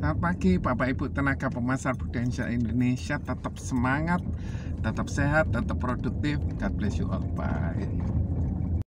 Selamat pagi Bapak Ibu tenaga pemasar Prudential Indonesia. Tetap semangat, tetap sehat, tetap produktif. God bless you all. Bye.